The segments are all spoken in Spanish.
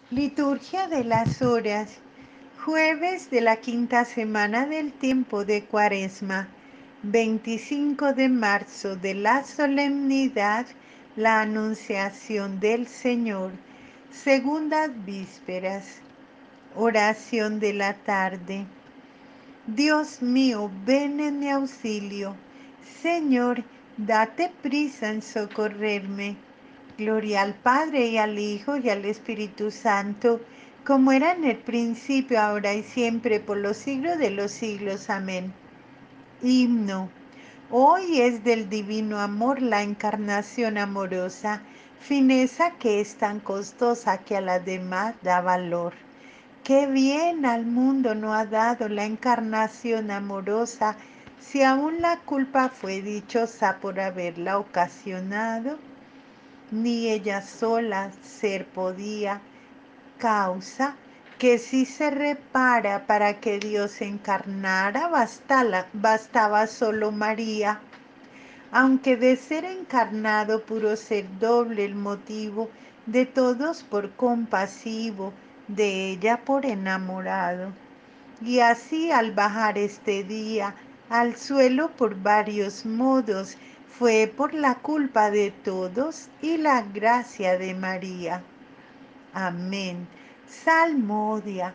Liturgia de las Horas, jueves de la quinta semana del tiempo de Cuaresma, 25 de marzo de la solemnidad, la Anunciación del Señor, segundas vísperas, oración de la tarde. Dios mío, ven en mi auxilio. Señor, date prisa en socorrerme. Gloria al Padre y al Hijo y al Espíritu Santo, como era en el principio, ahora y siempre, por los siglos de los siglos. Amén. Himno. Hoy es del divino amor la encarnación amorosa, fineza que es tan costosa que a las demás da valor. Qué bien al mundo no ha dado la encarnación amorosa, si aún la culpa fue dichosa por haberla ocasionado. Ni ella sola ser podía, causa que si se repara para que Dios encarnara, bastaba solo María. Aunque de ser encarnado pudo ser doble el motivo, de todos por compasivo, de ella por enamorado. Y así al bajar este día al suelo por varios modos, fue por la culpa de todos y la gracia de María. Amén. Salmodia.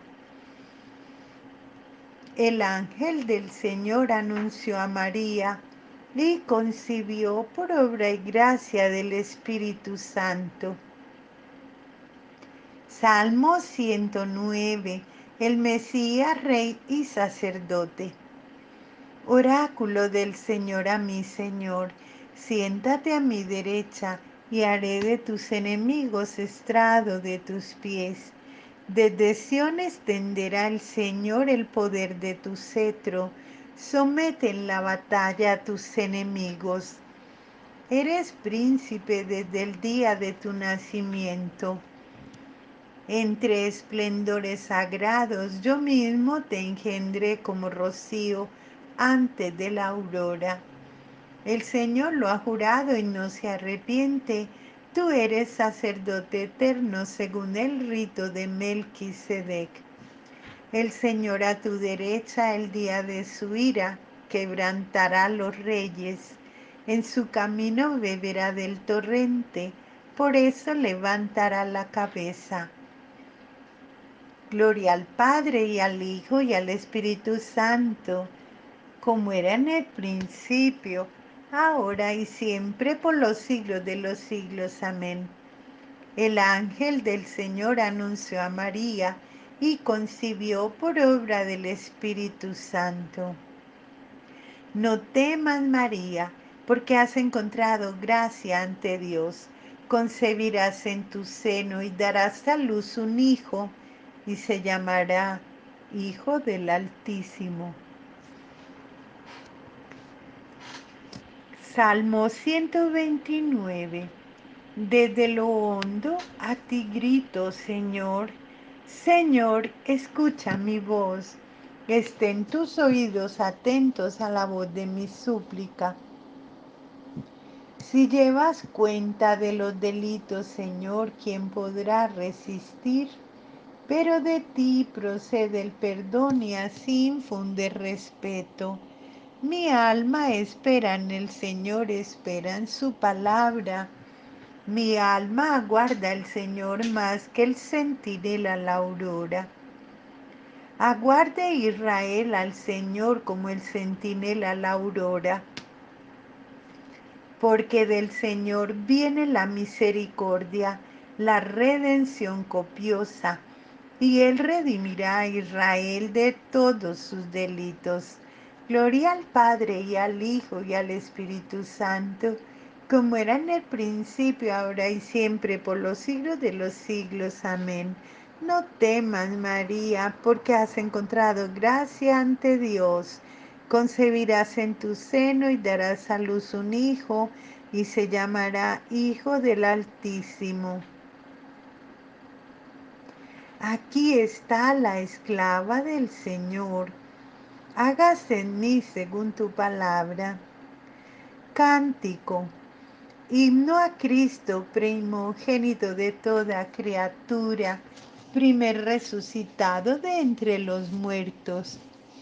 El ángel del Señor anunció a María y concibió por obra y gracia del Espíritu Santo. Salmo 109. El Mesías, Rey y Sacerdote. Oráculo del Señor a mi Señor, siéntate a mi derecha y haré de tus enemigos estrado de tus pies. Desde Sión extenderá el Señor el poder de tu cetro. Somete en la batalla a tus enemigos. Eres príncipe desde el día de tu nacimiento. Entre esplendores sagrados yo mismo te engendré como rocío antes de la aurora. El Señor lo ha jurado y no se arrepiente. Tú eres sacerdote eterno según el rito de Melquisedec. El Señor a tu derecha el día de su ira quebrantará los reyes. En su camino beberá del torrente, por eso levantará la cabeza. Gloria al Padre y al Hijo y al Espíritu Santo, como era en el principio, ahora y siempre, por los siglos de los siglos. Amén. El ángel del Señor anunció a María y concibió por obra del Espíritu Santo. No temas, María, porque has encontrado gracia ante Dios. Concebirás en tu seno y darás a luz un hijo, y se llamará Hijo del Altísimo. Salmo 129. Desde lo hondo a ti grito, Señor. Señor, escucha mi voz. Estén tus oídos atentos a la voz de mi súplica. Si llevas cuenta de los delitos, Señor, ¿quién podrá resistir? Pero de ti procede el perdón y así infunde respeto. Mi alma espera en el Señor, espera en su palabra. Mi alma aguarda al Señor más que el centinela la aurora. Aguarde Israel al Señor como el centinela la aurora. Porque del Señor viene la misericordia, la redención copiosa, y Él redimirá a Israel de todos sus delitos. Gloria al Padre y al Hijo y al Espíritu Santo, como era en el principio, ahora y siempre, por los siglos de los siglos. Amén. No temas, María, porque has encontrado gracia ante Dios. Concebirás en tu seno y darás a luz un hijo, y se llamará Hijo del Altísimo. Aquí está la esclava del Señor. Hágase en mí según tu palabra. Cántico. Himno a Cristo, primogénito de toda criatura. primer resucitado de entre los muertos.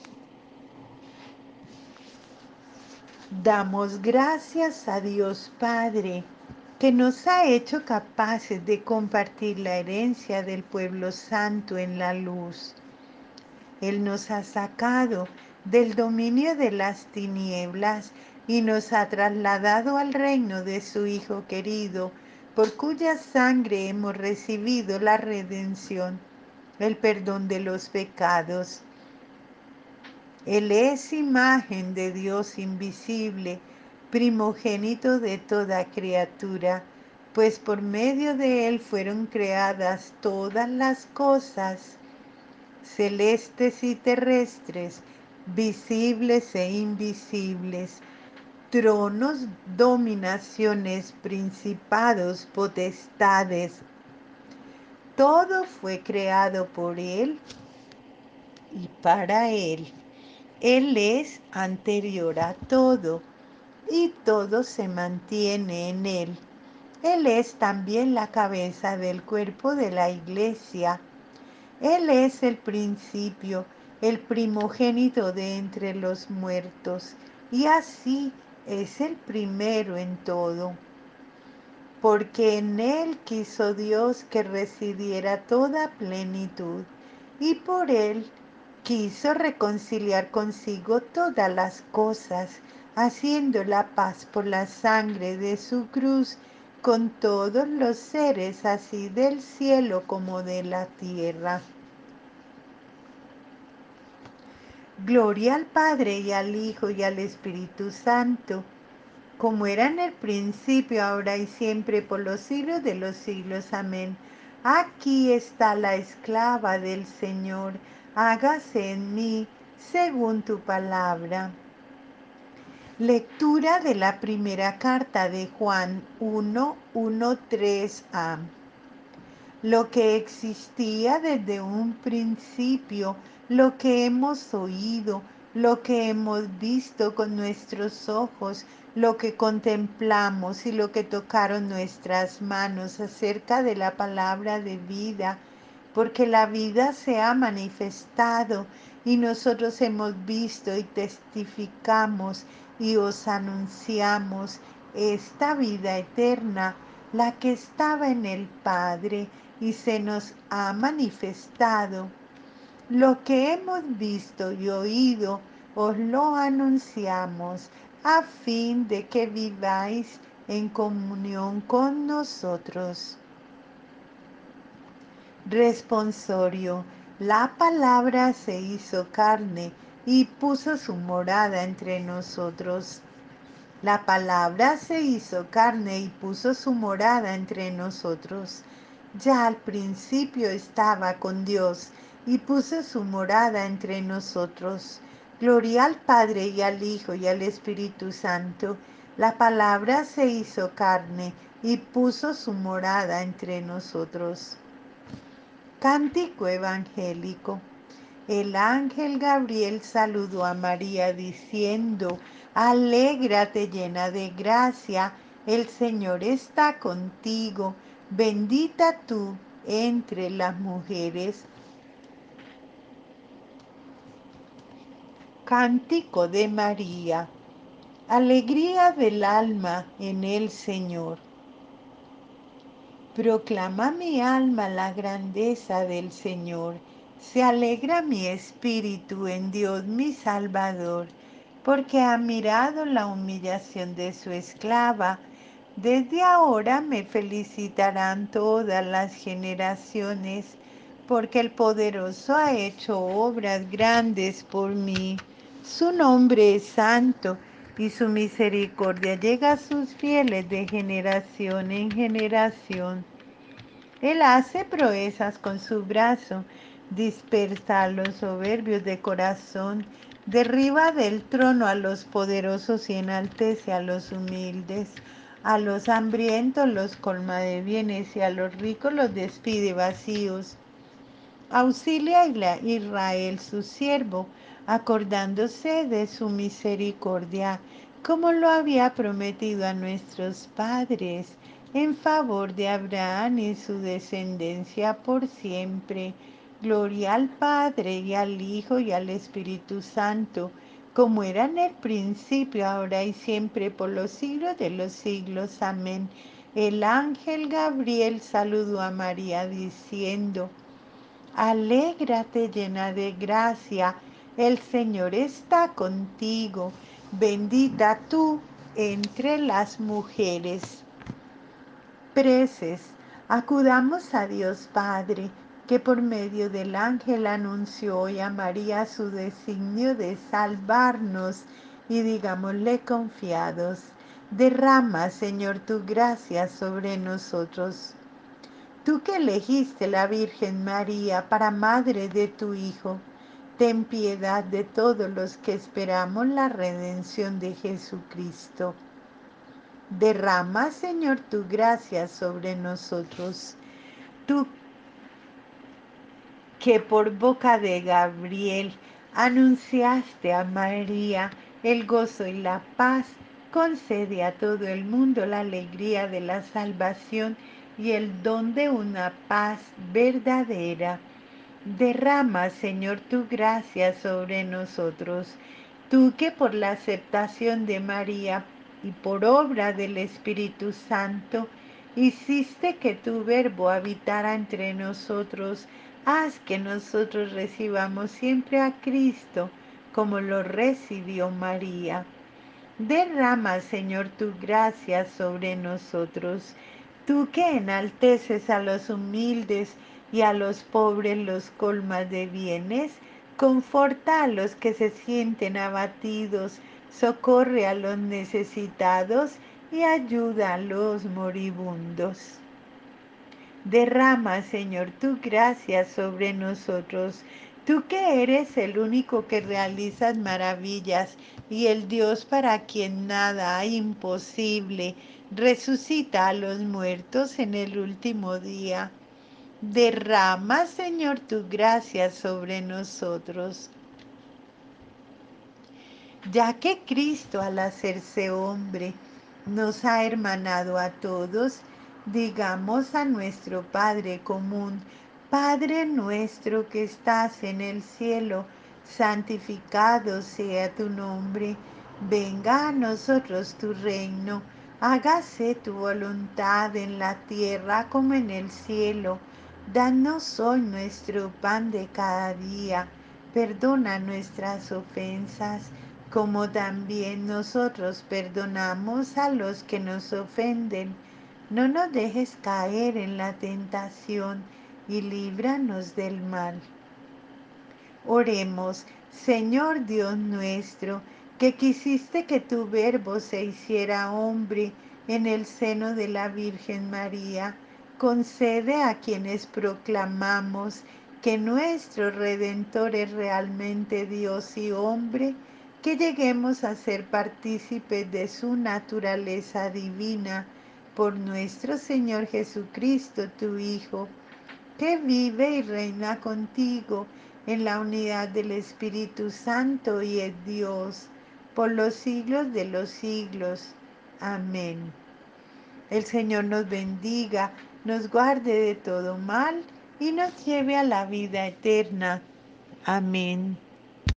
Damos gracias a Dios Padre, que nos ha hecho capaces de compartir la herencia del pueblo santo en la luz. Él nos ha sacado del dominio de las tinieblas y nos ha trasladado al reino de su Hijo querido, por cuya sangre hemos recibido la redención, el perdón de los pecados. Él es imagen de Dios invisible, primogénito de toda criatura, pues por medio de Él fueron creadas todas las cosas, celestes y terrestres, visibles e invisibles, tronos, dominaciones, principados, potestades. Todo fue creado por Él y para Él. Él es anterior a todo y todo se mantiene en Él. Él es también la cabeza del cuerpo de la iglesia. Él es el principio, el primogénito de entre los muertos, y así es el primero en todo. Porque en Él quiso Dios que residiera toda plenitud, y por Él quiso reconciliar consigo todas las cosas, haciendo la paz por la sangre de su cruz con todos los seres, así del cielo como de la tierra. Gloria al Padre y al Hijo y al Espíritu Santo, como era en el principio, ahora y siempre, por los siglos de los siglos. Amén. Aquí está la esclava del Señor, hágase en mí según tu palabra. Lectura de la primera carta de Juan 1:1-3a. Lo que existía desde un principio, lo que hemos oído, lo que hemos visto con nuestros ojos, lo que contemplamos y lo que tocaron nuestras manos acerca de la palabra de vida, porque la vida se ha manifestado y nosotros hemos visto y testificamos y os anunciamos esta vida eterna, la que estaba en el Padre y se nos ha manifestado. Lo que hemos visto y oído os lo anunciamos, a fin de que viváis en comunión con nosotros. Responsorio. La palabra se hizo carne y puso su morada entre nosotros. La palabra se hizo carne y puso su morada entre nosotros. Ya al principio estaba con Dios y puso su morada entre nosotros. Gloria al Padre y al Hijo y al Espíritu Santo. La palabra se hizo carne y puso su morada entre nosotros. Cántico evangélico. El ángel Gabriel saludó a María diciendo: Alégrate llena de gracia, el Señor está contigo, bendita tú entre las mujeres. Cántico de María. Alegría del alma en el Señor. Proclama mi alma la grandeza del Señor. Se alegra mi espíritu en Dios mi Salvador, porque ha mirado la humillación de su esclava. Desde ahora me felicitarán todas las generaciones, porque el poderoso ha hecho obras grandes por mí. Su nombre es santo y su misericordia llega a sus fieles de generación en generación. Él hace proezas con su brazo, dispersa a los soberbios de corazón, derriba del trono a los poderosos y enaltece a los humildes. A los hambrientos los colma de bienes y a los ricos los despide vacíos. Auxilia a Israel su siervo, acordándose de su misericordia, como lo había prometido a nuestros padres, en favor de Abraham y su descendencia por siempre. Gloria al Padre y al Hijo y al Espíritu Santo, como era en el principio, ahora y siempre, por los siglos de los siglos. Amén. El ángel Gabriel saludó a María diciendo: Alégrate llena de gracia, el Señor está contigo, bendita tú entre las mujeres. Preces, acudamos a Dios Padre, que por medio del ángel anunció hoy a María su designio de salvarnos, y digámosle confiados: derrama, Señor, tu gracia sobre nosotros. Tú que elegiste la Virgen María para madre de tu Hijo, ten piedad de todos los que esperamos la redención de Jesucristo. Derrama, Señor, tu gracia sobre nosotros. Tú que por boca de Gabriel anunciaste a María el gozo y la paz, concede a todo el mundo la alegría de la salvación y el don de una paz verdadera. Derrama, Señor, tu gracia sobre nosotros. Tú que por la aceptación de María y por obra del Espíritu Santo hiciste que tu verbo habitara entre nosotros, haz que nosotros recibamos siempre a Cristo como lo recibió María. Derrama, Señor, tu gracia sobre nosotros. Tú que enalteces a los humildes y a los pobres los colmas de bienes, conforta a los que se sienten abatidos, socorre a los necesitados y ayuda a los moribundos. Derrama, Señor, tu gracia sobre nosotros. Tú que eres el único que realizas maravillas y el Dios para quien nada hay imposible, resucita a los muertos en el último día. Derrama, Señor, tu gracia sobre nosotros. Ya que Cristo al hacerse hombre nos ha hermanado a todos, digamos a nuestro Padre común: Padre nuestro que estás en el cielo, santificado sea tu nombre, venga a nosotros tu reino, hágase tu voluntad en la tierra como en el cielo. Danos hoy nuestro pan de cada día, perdona nuestras ofensas como también nosotros perdonamos a los que nos ofenden. No nos dejes caer en la tentación y líbranos del mal. Oremos. Señor Dios nuestro, que quisiste que tu verbo se hiciera hombre en el seno de la Virgen María, concede a quienes proclamamos que nuestro Redentor es realmente Dios y hombre, que lleguemos a ser partícipes de su naturaleza divina, por nuestro Señor Jesucristo, tu Hijo, que vive y reina contigo en la unidad del Espíritu Santo y es Dios por los siglos de los siglos. Amén. El Señor nos bendiga, nos guarde de todo mal y nos lleve a la vida eterna. Amén.